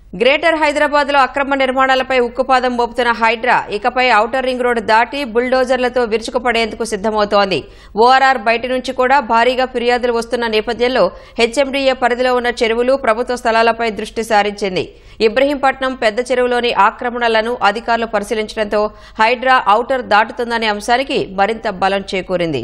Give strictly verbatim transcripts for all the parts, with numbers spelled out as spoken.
Greater Hyderabad లో అక్రమ నిర్మాణాలపై ఉక్కుపాదం మోపుతున్న హైడ్రా ఇకపై ఔటర్ రింగ్ రోడ్ దాటి బుల్డోజర్లతో విరుచుకుపడేందుకు సిద్దమవుతోంది. ఓఆర్ఆర్ బయట నుంచి కూడా భారీగా ఫిర్యాదులు వస్తున్న నేపథ్యంలో హెచ్ఎండీఏ పరిధిలో ఉన్న చెరువులు, ప్రభుత్వ స్థలాలపై దృష్టి సారించింది. ఇబ్రహీంపట్నం పెద్ద చెరువులోని ఆక్రమణలను అధికారులు పరిశీలించడంతో హైడ్రా ఔటర్ దాటుతుందనే అంశానికి మరింత బలం చేకూరింది.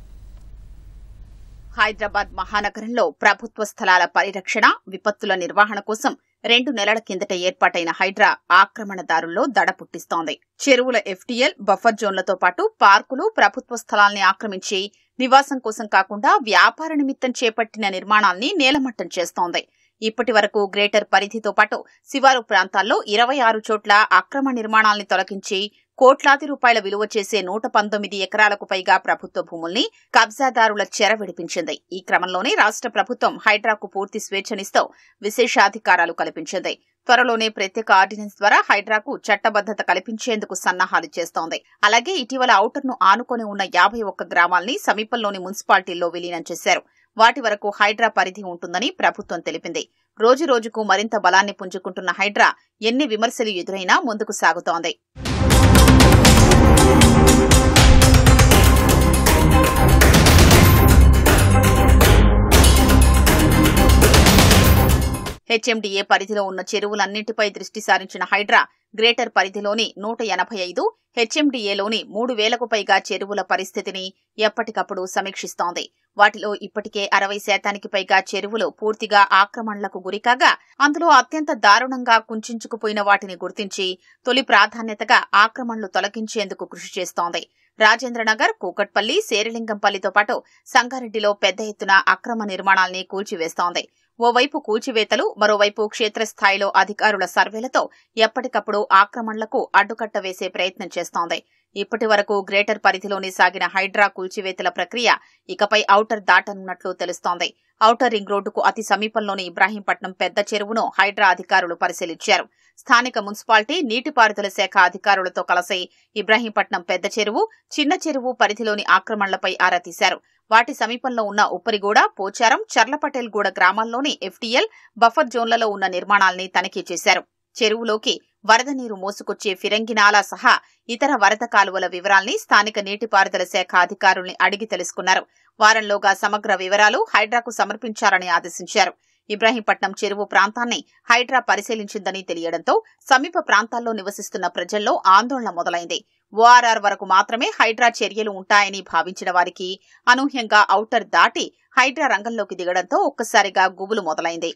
హైదరాబాద్ మహానగరంలో ప్రభుత్వ స్థలాల పరిరక్షణ, విపత్తుల నిర్వహణ కోసం రెండు నెలల కిందట ఏర్పాటైన హైడ్రా ఆక్రమణదారుల్లో దడ పుట్టిస్తోంది. చెరువుల ఎఫ్టీఎల్, బఫర్ జోన్లతో పాటు పార్కులు, ప్రభుత్వ స్థలాల్ని ఆక్రమించి నివాసం కోసం కాకుండా వ్యాపార నిమిత్తం చేపట్టిన నిర్మాణాల్ని నేలమట్టం చేస్తోంది. ఇప్పటి వరకు గ్రేటర్ పరిధితో పాటు శివారు ప్రాంతాల్లో ఇరవై ఆరు చోట్ల అక్రమ నిర్మాణాల్ని తొలగించి కోట్లాది రూపాయల విలువ చేసే నూట పంతొమ్మిది ఎకరాలకు పైగా ప్రభుత్వ భూముల్ని కబ్జాదారుల చెర విడిపించింది. ఈ క్రమంలోనే రాష్ట్ర ప్రభుత్వం హైడ్రాకు పూర్తి స్వేచ్ఛనిస్తూ విశేషాధికారాలు కల్పించింది. త్వరలోనే ప్రత్యేక ఆర్డినెన్స్ ద్వారా హైడ్రాకు చట్టబద్దత కల్పించేందుకు సన్నాహాలు చేస్తోంది. అలాగే ఇటీవల ఔటర్ను ఆనుకొని ఉన్న యాభై ఒక్క గ్రామాల్ని సమీపంలోని మున్సిపాలిటీల్లో విలీనం చేశారు. వాటి వరకు హైడ్రా పరిధి ఉంటుందని ప్రభుత్వం తెలిపింది. రోజు రోజుకు మరింత బలాన్ని పుంజుకుంటున్న హైడ్రా ఎన్ని విమర్శలు ఎదురైనా ముందుకు సాగుతోంది. హెచ్ఎండీఏ పరిధిలో ఉన్న చెరువులన్నింటిపై దృష్టి సారించిన హైడ్రా గ్రేటర్ పరిధిలోని నూట ఎనభై ఐదు, హెచ్ఎండీఏలోని మూడు వేలకు పైగా చెరువుల పరిస్థితిని ఎప్పటికప్పుడు సమీక్షిస్తోంది. వాటిలో ఇప్పటికే అరవై శాతానికి పైగా చెరువులు పూర్తిగా ఆక్రమణలకు గురికాగా అందులో అత్యంత దారుణంగా కుంచుకుపోయిన వాటిని గుర్తించి తొలి ప్రాధాన్యతగా ఆక్రమణలు తొలగించేందుకు కృషి చేస్తోంది. రాజేంద్రనగర్, కూకట్పల్లి, శేరిలింగంపల్లితో పాటు సంగారెడ్డిలో పెద్ద ఎత్తున అక్రమ నిర్మాణాల్ని కూల్చివేస్తోంది. ఓవైపు కూల్చివేతలు, మరోవైపు క్షేత్రస్థాయిలో అధికారుల సర్వేలతో ఎప్పటికప్పుడు ఆక్రమణలకు అడ్డుకట్ట వేసే ప్రయత్నం చేస్తోంది. ఇప్పటి వరకు గ్రేటర్ పరిధిలోని సాగిన హైడ్రా కూల్చివేతల ప్రక్రియ ఇకపై ఔటర్ దాటనున్నట్లు తెలుస్తోంది. ఔటర్ రింగ్ రోడ్డుకు అతి సమీపంలోని ఇబ్రాహీంపట్నం పెద్ద చెరువును హైడ్రా అధికారులు పరిశీలించారు. స్థానిక మున్సిపాలిటీ, నీటిపారుదల శాఖ అధికారులతో కలిసి ఇబ్రాహీంపట్నం పెద్ద చెరువు, చిన్న చెరువు పరిధిలోని ఆక్రమణలపై ఆరా తీశారు. వాటి సమీపంలో ఉన్న ఉప్పరిగూడ, పోచారం, చర్లపటేల్గూడ గ్రామాల్లోని ఎఫ్టీఎల్, బఫర్ జోన్లలో ఉన్న నిర్మాణాల్ని తనిఖీ చేశారు. చెరువులోకి వరద నీరు మోసుకొచ్చే ఫిరంగినాలా సహా ఇతర వరద కాలువల వివరాల్ని స్థానిక నీటిపారుదల శాఖ అధికారుల్ని అడిగి తెలుసుకున్నారు. వారంలోగా సమగ్ర వివరాలు హైడ్రాకు సమర్పించారని ఆదేశించారు. ఇబ్రాహీంపట్నం చెరువు ప్రాంతాన్ని హైడ్రా పరిశీలించిందని తెలియడంతో సమీప ప్రాంతాల్లో నివసిస్తున్న ప్రజల్లో ఆందోళన మొదలైంది. ఓఆర్ఆర్ వరకు మాత్రమే హైడ్రా చర్యలు ఉంటాయని భావించిన వారికి అనూహ్యంగా ఔటర్ దాటి హైడ్రా రంగంలోకి దిగడంతో ఒక్కసారిగా గుబులు మొదలైంది.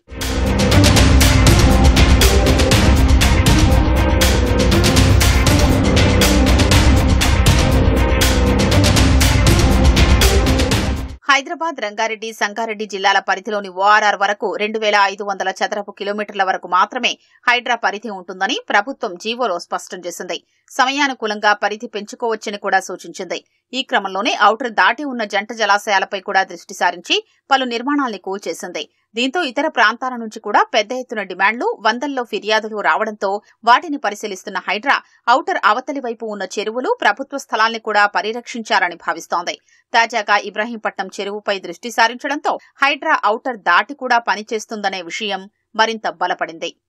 హైదరాబాద్, రంగారెడ్డి, సంగారెడ్డి జిల్లాల పరిధిలోని ఓఆర్ఆర్ వరకు రెండు వేల ఐదు వందల చదరపు కిలోమీటర్ల వరకు మాత్రమే హైడ్రా పరిధి ఉంటుందని ప్రభుత్వం జీవోలో స్పష్టం చేసింది. సమయానుకూలంగా పరిధి పెంచుకోవచ్చని కూడా సూచించింది. ఈ క్రమంలోనే ఔటర్ దాటి ఉన్న జంట జలాశయాలపై కూడా దృష్టి సారించి పలు నిర్మాణాల్ని కూల్చేసింది. దీంతో ఇతర ప్రాంతాల నుంచి కూడా పెద్ద ఎత్తున డిమాండ్లు, వందల్లో ఫిర్యాదులు రావడంతో వాటిని పరిశీలిస్తున్న హైడ్రా ఔటర్ అవతలి వైపు ఉన్న చెరువులు, ప్రభుత్వ స్థలాల్ని కూడా పరిరక్షించాలని భావిస్తోంది. తాజాగా ఇబ్రాహీంపట్నం చెరువుపై దృష్టి సారించడంతో హైడ్రా ఔటర్ దాటి కూడా పనిచేస్తుందనే విషయం మరింత బలపడింది.